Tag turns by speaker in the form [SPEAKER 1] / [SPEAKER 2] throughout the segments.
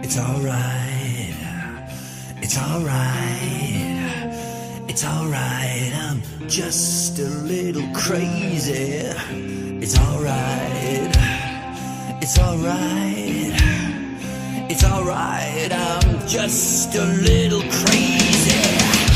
[SPEAKER 1] It's alright, it's alright, it's alright, I'm just a little crazy. It's alright, it's alright, it's alright, I'm just a little crazy.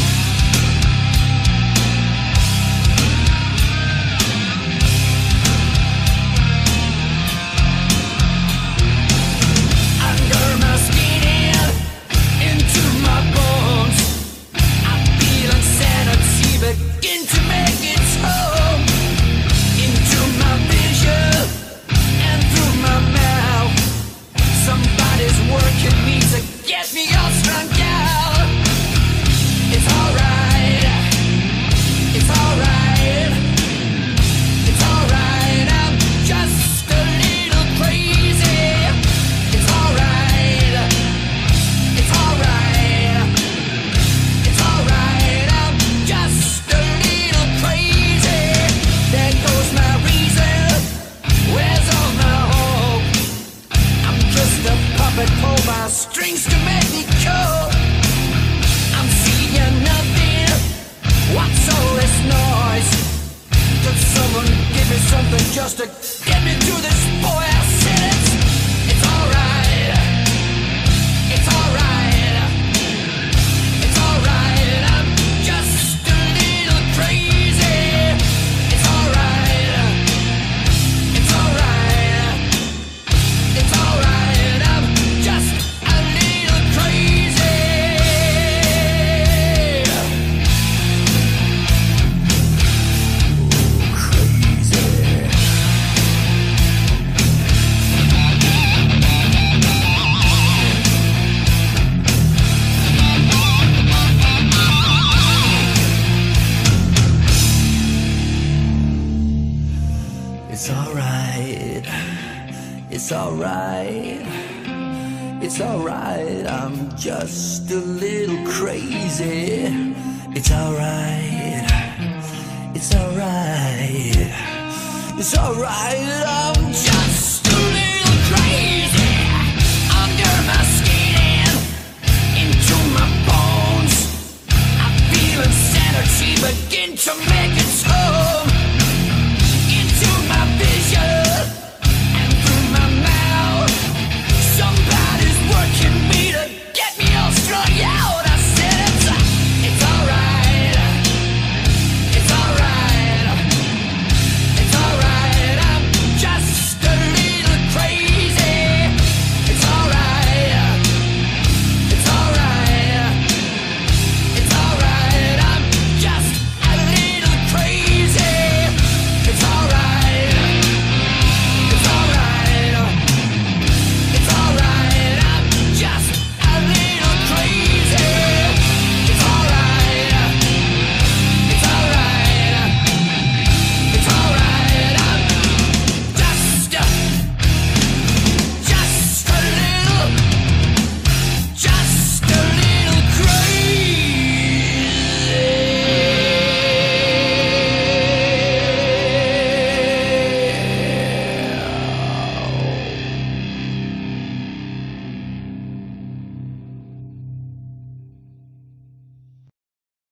[SPEAKER 1] Begin to make its home into my vision and through my mouth. Somebody's working me to get me all strung out. It's alright, it's alright, it's alright, I'm just a little crazy. It's alright, it's alright, it's alright, I'm just but pull my strings to make me cold. I'm seeing nothing. What's all this noise? Could someone give me something just to get me through this four-hour sentence? It's alright. It's alright. It's alright. I'm just a little crazy. It's alright. It's alright. It's alright. It's alright, it's alright, it's alright, I'm just a little crazy. It's alright, it's alright, it's alright, I'm just